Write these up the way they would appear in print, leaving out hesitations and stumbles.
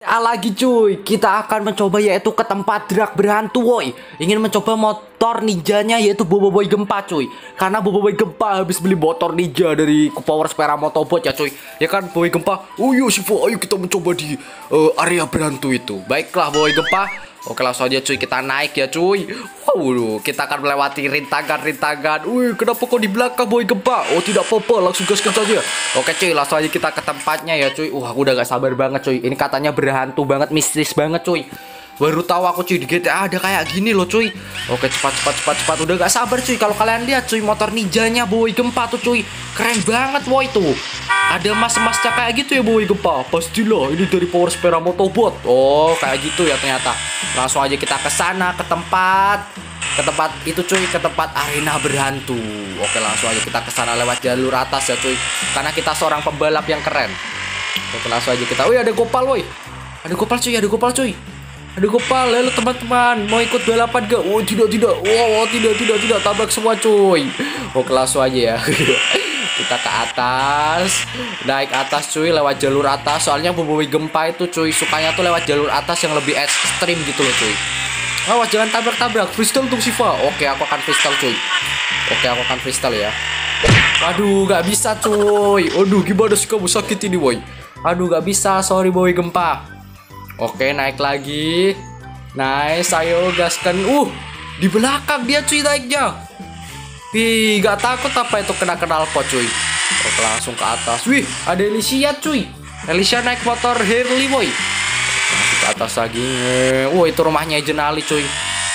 Lagi cuy, kita akan mencoba yaitu ke tempat drag berhantu woi. Ingin mencoba motor ninjanya yaitu Boboiboy Gempa cuy. Karena Boboiboy Gempa habis beli motor ninja dari Power Spera Motobot ya cuy. Ya kan Boy Gempa. Oh iya Siva, ayo kita mencoba di area berhantu itu. Baiklah Boy Gempa. Oke langsung aja cuy, kita naik ya cuy. Wow, kita akan melewati rintangan-rintangan. Wih, kenapa kok di belakang Boy Gempa? Oh tidak apa-apa, langsung gaskan saja. Oke cuy, langsung aja kita ke tempatnya ya cuy. Wah, aku udah gak sabar banget cuy. Ini katanya berhantu banget, mistis banget cuy. Baru tahu aku cuy, di GTA ada kayak gini loh cuy. Oke, cepat. Udah gak sabar cuy. Kalau kalian lihat cuy, motor ninjanya Boy Gempa tuh cuy, keren banget woi tuh. Ada emas-emasnya kayak gitu ya Boy Gempa. Pastilah ini dari Power Spera Motobot. Oh, kayak gitu ya ternyata. Langsung aja kita ke sana, ke tempat itu cuy, ke tempat arena berhantu. Oke, langsung aja kita ke sana lewat jalur atas ya cuy. Karena kita seorang pembalap yang keren. Oke, langsung aja kita. Wih, ada Gopal woi. Ada Gopal cuy. Ada Gopal, halo teman-teman, mau ikut balapan gak? Oh tidak, tidak, tabrak semua cuy. Oke langsung aja ya. Kita ke atas, naik atas cuy, lewat jalur atas. Soalnya Boboiboy Gempa itu cuy, sukanya tuh lewat jalur atas yang lebih ekstrim gitu loh cuy. Awas jangan tabrak-tabrak, freestyle untuk Siva. Oke aku akan freestyle cuy. Oke aku akan freestyle ya. Aduh gak bisa cuy. Aduh gimana sih kamu, sakit ini boy. Aduh gak bisa, sorry Boy Gempa. Oke, naik lagi. Nice, ayo gaskan. Di belakang dia cuy naiknya. Wih, gak takut apa itu kena knalpot cuy. Oke, langsung ke atas. Wih, ada Alicia cuy. Alicia naik motor Harley boy. Masuk ke atas lagi. Itu rumahnya Jenali cuy.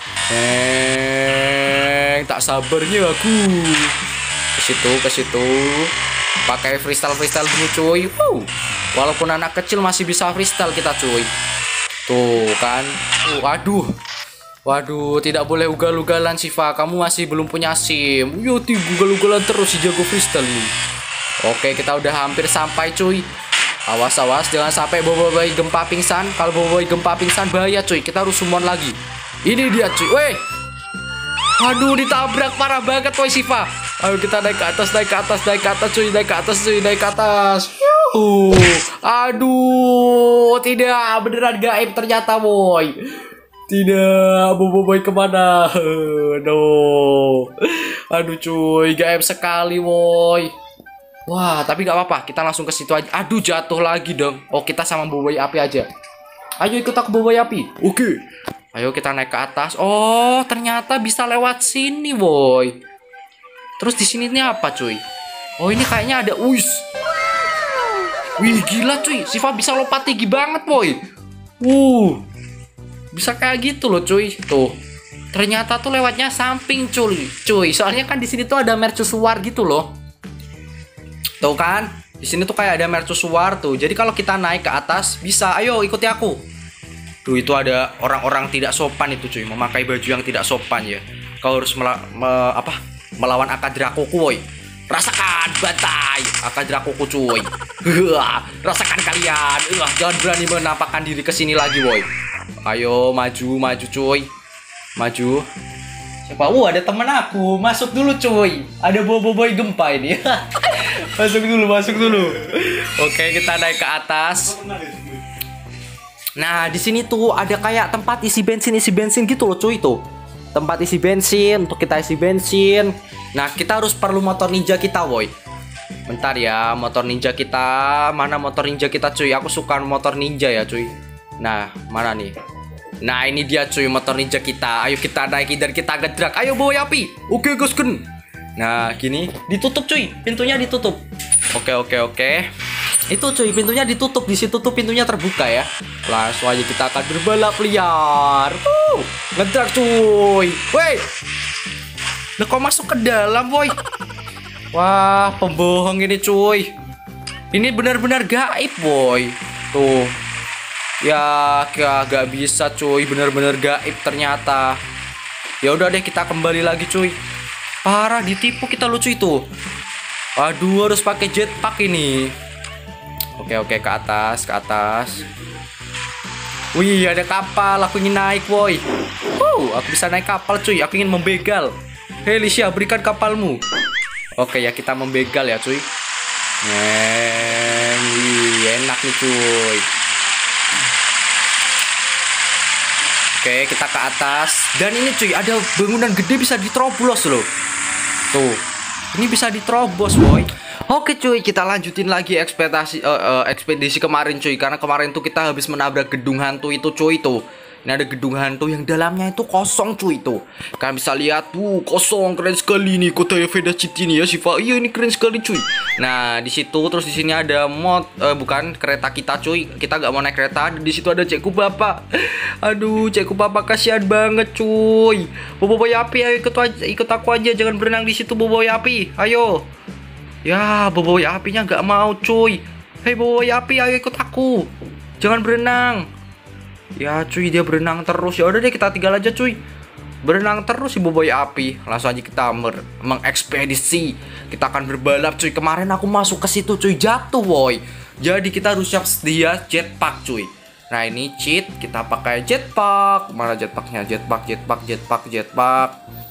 Tak sabarnya aku. Ke situ. Pakai freestyle dulu cuy. Walaupun anak kecil masih bisa freestyle kita cuy. Tuh kan. Waduh, tidak boleh ugal-ugalan Siva. Kamu masih belum punya SIM. Ugal-ugalan terus si jago freestyle nih. Oke, kita udah hampir sampai cuy. Awas jangan sampai Boboiboy Gempa pingsan. Kalau Boboiboy Gempa pingsan bahaya cuy. Kita harus summon lagi. Ini dia cuy. Weh. Aduh, ditabrak parah banget woy Siva. Ayo kita naik ke atas cuy, naik ke atas. Aduh, tidak, beneran gaib ternyata boy. Tidak, Boboiboy kemana? No. Aduh cuy, gaib sekali boy. Wah, tapi gak apa-apa, kita langsung ke situ aja. Aduh, jatuh lagi dong. Oh, kita sama Boboiboy Api aja. Ayo ikut aku Boboiboy Api. Oke. Ayo kita naik ke atas. Oh, ternyata bisa lewat sini boy. Terus di sini ini apa cuy? Oh, ini kayaknya ada Wih, gila cuy. Siva bisa lompat tinggi banget boy. Bisa kayak gitu loh cuy. Tuh. Ternyata tuh lewatnya samping cuy. Soalnya kan di sini tuh ada mercusuar gitu loh. Tuh kan? Di sini tuh kayak ada mercusuar tuh. Jadi kalau kita naik ke atas bisa. Ayo ikuti aku. Tuh itu ada orang-orang tidak sopan itu cuy. Memakai baju yang tidak sopan ya. Kau harus melawan Akadrakoku woy. Rasakan bantai Akadrakoku cuy. Rasakan kalian. Jangan berani menampakkan diri ke sini lagi woy. Ayo maju cuy. Maju. Siapa? Ada temen aku. Masuk dulu cuy. Ada Boboiboy Gempa ini. Masuk dulu. Oke, kita naik ke atas. Nah, di sini tuh ada kayak tempat isi bensin gitu loh cuy tuh. Tempat isi bensin untuk kita isi bensin. Nah, kita harus perlu motor ninja kita, woy. Bentar ya, motor ninja kita. Mana motor ninja kita, cuy? Aku suka motor ninja ya, cuy. Nah, mana nih? Nah, ini dia, cuy, motor ninja kita. Ayo kita naiki dan kita gedrak. Ayo bawa api. Oke, gasken. Nah, gini. Ditutup, cuy. Pintunya ditutup. Oke. Itu cuy, pintunya ditutup. Di situ tuh pintunya terbuka ya. Langsung aja kita akan berbalap liar. Ngedrak cuy. Woi. Lah kok masuk ke dalam boy? Wah, pembohong ini cuy. Ini benar-benar gaib boy. Tuh. Ya gak bisa cuy, benar-benar gaib ternyata. Ya udah deh, kita kembali lagi cuy. Parah, ditipu kita lucu itu. Aduh, harus pakai jetpack ini. Oke, ke atas. Wih, ada kapal. Aku ingin naik, boy. Aku bisa naik kapal, cuy. Aku ingin membegal. Hei, Alicia, berikan kapalmu. Oke, ya kita membegal ya, cuy. Wih, enak nih, cuy. Oke, kita ke atas. Dan ini cuy, ada bangunan gede bisa diterobos loh. Tuh, ini bisa diterobos boy. Oke cuy, kita lanjutin lagi ekspedisi kemarin cuy. Karena kemarin tuh kita habis menabrak gedung hantu itu cuy tuh. Ini ada gedung hantu yang dalamnya itu kosong cuy tuh. Kalian bisa lihat tuh, kosong, keren sekali nih kota Veda City nih ya Siva. Iya ini keren sekali cuy. Nah di situ terus di sini ada bukan kereta kita cuy. Kita nggak mau naik kereta. Di situ ada Cekku Bapak. Aduh Cekku Bapak kasihan banget cuy. Boboiboy Api ayo ikut aku aja, jangan berenang di situ Boboiboy Api. Ayo. Ya Boboiboy Apinya nggak mau cuy. Hei Boboiboy Api ayo ikut aku. Jangan berenang. Ya cuy dia berenang terus. Ya udah deh kita tinggal aja cuy. Berenang terus si Boboiboy Api. Langsung aja kita mengekspedisi. Kita akan berbalap cuy. Kemarin aku masuk ke situ cuy, jatuh boy. Jadi kita harus siap sedia jetpack cuy. Nah ini cheat, kita pakai jetpack. Mana jetpacknya? Jetpack.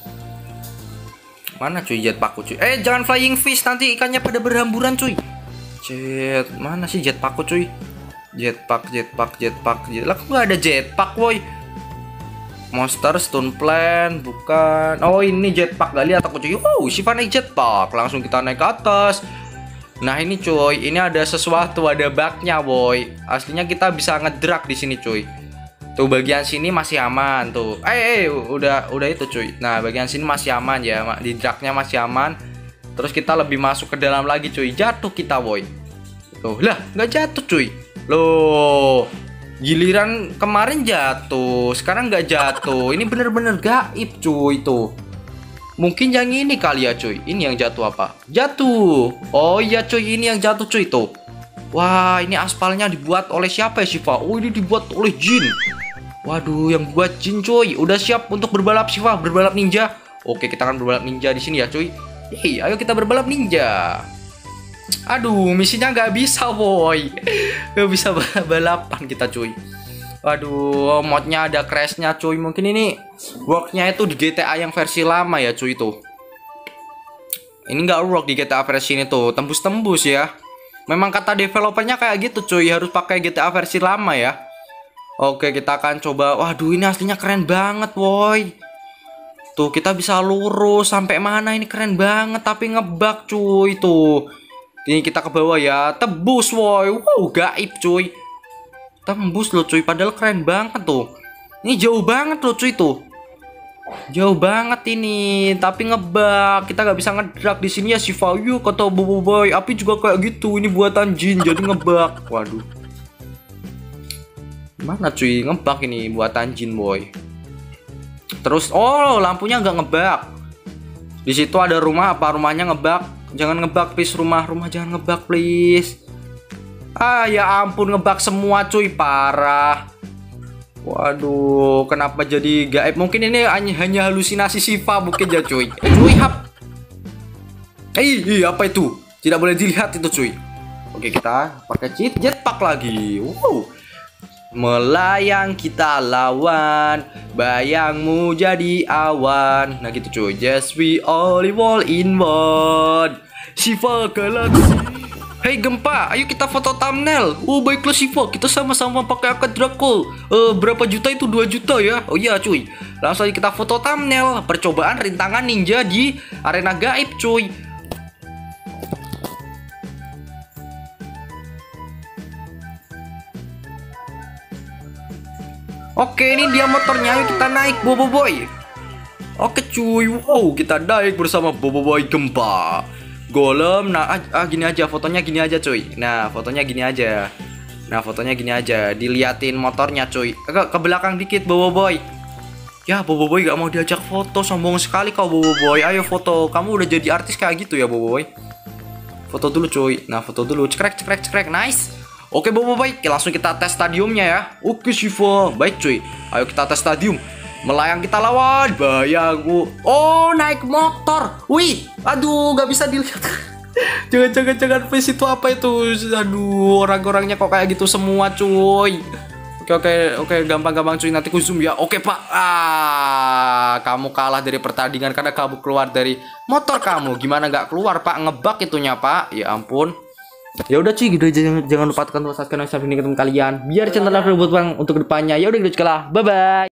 Mana cuy jetpackku cuy? Jangan flying fish, nanti ikannya pada berhamburan cuy. Mana sih jetpackku cuy? Jetpack. Lah kok nggak ada jetpack boy? Monster Stone Plant bukan. Oh ini jetpack, gak lihat aku cuy. Siva naik jetpack, langsung kita naik ke atas. Nah ini cuy, ini ada sesuatu, ada bugnya boy. Aslinya kita bisa ngedrag di sini cuy. Tuh bagian sini masih aman tuh. Udah itu cuy. Nah bagian sini masih aman ya, di dragnya masih aman. Terus kita lebih masuk ke dalam lagi cuy. Jatuh kita boy. Tuh lah nggak jatuh cuy. Loh, giliran kemarin jatuh, sekarang nggak jatuh. Ini bener-bener gaib cuy tuh. Mungkin yang ini kali ya cuy. Ini yang jatuh apa? Jatuh. Oh iya cuy, ini yang jatuh cuy tuh. Wah, ini aspalnya dibuat oleh siapa ya Siva? Oh ini dibuat oleh jin. Waduh, yang buat jin cuy. Udah siap untuk berbalap Siva, berbalap ninja. Oke, kita akan berbalap ninja di sini ya cuy. Ayo kita berbalap ninja. Aduh, misinya nggak bisa boy. Nggak bisa balapan kita cuy. Waduh, modnya ada crashnya cuy. Mungkin ini worknya itu di GTA yang versi lama ya cuy tuh. Ini nggak work di GTA versi ini tuh. Tembus-tembus ya. Memang kata developernya kayak gitu cuy. Harus pakai GTA versi lama ya. Oke, kita akan coba. Waduh, ini aslinya keren banget boy. Tuh, kita bisa lurus sampai mana, ini keren banget. Tapi ngebug cuy tuh. Ini kita ke bawah ya, tembus woy. Wow, gaib cuy. Tembus loh cuy, padahal keren banget tuh. Ini jauh banget loh cuy tuh. Jauh banget ini, tapi ngebug. Kita nggak bisa ngedrag di sini ya Siva. Yuk kata Boboiboy Api juga kayak gitu. Ini buatan jin jadi ngebug. Waduh. Mana cuy, ngebug ini buatan jin boy. Terus lampunya nggak ngebug. Di situ ada rumah, apa rumahnya ngebug? Jangan ngebug please, rumah jangan ngebug please. Ya ampun, ngebug semua cuy, parah. Waduh, kenapa jadi gaib? Mungkin ini hanya halusinasi Siva mungkin ya cuy. Cuy hap. Apa itu? Tidak boleh dilihat itu cuy. Oke, kita pakai cheat jetpack lagi. Wow. Melayang kita lawan, bayangmu jadi awan. Nah gitu cuy. Just we all in one. Siva galaksi. Hei Gempa, ayo kita foto thumbnail. Baiklah Siva, kita sama-sama pakai akad Draco. Berapa juta itu? 2 juta ya. Oh iya cuy. Langsung aja kita foto thumbnail. Percobaan rintangan ninja di arena gaib cuy. Oke, ini dia motornya. Ayo kita naik Boboiboy. Oke cuy. Wow, kita naik bersama Boboiboy Gempa. Golem. Nah, gini aja fotonya, gini aja cuy. Nah, fotonya gini aja. Diliatin motornya cuy. Ke belakang dikit Boboiboy. Ya, Boboiboy gak mau diajak foto. Sombong sekali kau Boboiboy. Ayo foto. Kamu udah jadi artis kayak gitu ya Boboiboy. Foto dulu cuy. Nah, foto dulu. Cekrek. Nice. Oke Boboiboy, langsung kita tes stadiumnya ya. Oke Siva. Baik cuy. Ayo kita tes stadium. Melayang kita lawan, bayangku. Naik motor. Wih, aduh, gak bisa dilihat. Jangan face itu apa itu? Aduh, orang-orangnya kok kayak gitu semua, cuy. Oke, gampang cuy. Nanti ku zoom ya. Oke Pak. Kamu kalah dari pertandingan karena kamu keluar dari motor kamu. Gimana nggak keluar Pak? Ngebug itunya Pak. Ya ampun. Ya udah cuy, gitu aja. Jangan lupa tekan tombol subscribe dan share ini ke teman kalian. Biar channelnya berbuat bang untuk kedepannya. Ya udah gitu lah. Bye bye.